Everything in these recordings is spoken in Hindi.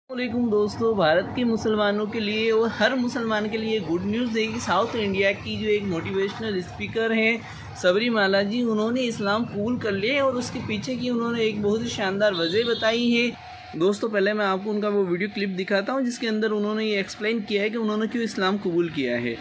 वालेकुम दोस्तों, भारत के मुसलमानों के लिए और हर मुसलमान के लिए गुड न्यूज़ है कि साउथ इंडिया की जो एक मोटिवेशनल स्पीकर हैं सबरीमाला जी, उन्होंने इस्लाम कबूल कर लिया और उसके पीछे की उन्होंने एक बहुत ही शानदार वजह बताई है। दोस्तों पहले मैं आपको उनका वो वीडियो क्लिप दिखाता हूँ जिसके अंदर उन्होंने ये एक्सप्लेन किया है कि उन्होंने क्यों इस्लाम कबूल किया है।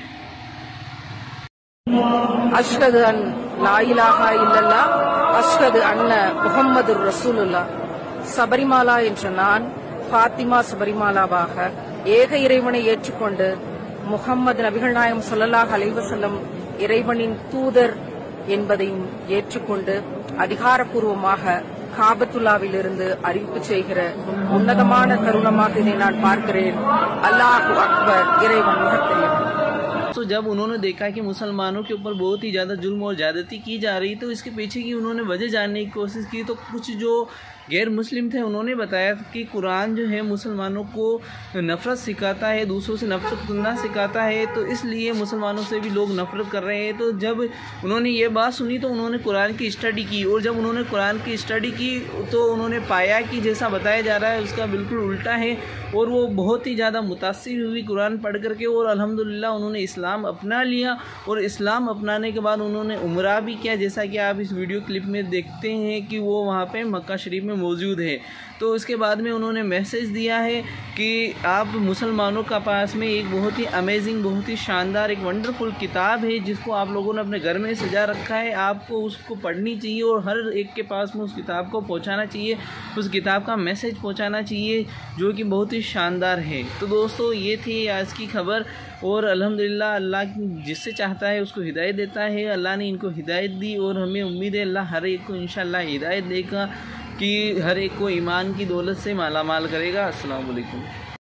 अश्हदु अन ला इलाहा इल्लल्लाह अश्हदु अन्न முஹம்மதுர் ரசூலுல்லாஹ் சபரிமாலா என்ற நான் ஃபாத்திமா சபரிமாலாவாக ஏக இறைவனை ஏற்றுக்கொண்டு முஹம்மது நபிகள் நாயகம் ஸல்லல்லாஹு அலைஹி வஸல்லம் இறைவனின் தூதர் என்பதையும் ஏற்றுக்கொண்டு அதிகாரப்பூர்வமாக காபத்துல்லாவிலிருந்து அறிவிப்பு செய்கிற உன்னதமான தருணமாக இதை நான் பார்க்கிறேன்। அல்லாஹு அக்பர், இறைவன் மிகப்பெரியவன்। तो जब उन्होंने देखा कि मुसलमानों के ऊपर बहुत ही ज़्यादा जुल्म और ज़्यादती की जा रही तो इसके पीछे की उन्होंने वजह जानने की कोशिश की। तो कुछ जो गैर मुस्लिम थे उन्होंने बताया कि कुरान जो है मुसलमानों को नफ़रत सिखाता है, दूसरों से नफ़रत करना सिखाता है, तो इसलिए मुसलमानों से भी लोग नफ़रत कर रहे हैं। तो जब उन्होंने ये बात सुनी तो उन्होंने कुरान की स्टडी की और जब उन्होंने कुरान की स्टडी की तो उन्होंने पाया कि जैसा बताया जा रहा है उसका बिल्कुल उल्टा है और वो बहुत ही ज़्यादा मुतासिर हुई कुरान पढ़ करके और अल्हम्दुलिल्लाह उन्होंने इस्लाम अपना लिया। और इस्लाम अपनाने के बाद उन्होंने उम्रा भी किया, जैसा कि आप इस वीडियो क्लिप में देखते हैं कि वो वहाँ पे मक्का शरीफ में मौजूद है। तो उसके बाद में उन्होंने मैसेज दिया है कि आप मुसलमानों का पास में एक बहुत ही अमेजिंग, बहुत ही शानदार, एक वंडरफुल किताब है जिसको आप लोगों ने अपने घर में सजा रखा है, आपको उसको पढ़नी चाहिए और हर एक के पास में उस किताब को पहुंचाना चाहिए, उस किताब का मैसेज पहुंचाना चाहिए जो कि बहुत ही शानदार है। तो दोस्तों ये थी आज की खबर और अल्हम्दुलिल्लाह अल्लाह जिससे चाहता है उसको हिदायत देता है। अल्लाह ने इनको हिदायत दी और हमें उम्मीद है अल्लाह हर एक को इंशाअल्लाह हिदायत देगा कि हर एक को ईमान की दौलत से माला माल करेगा। अस्सलाम वालेकुम।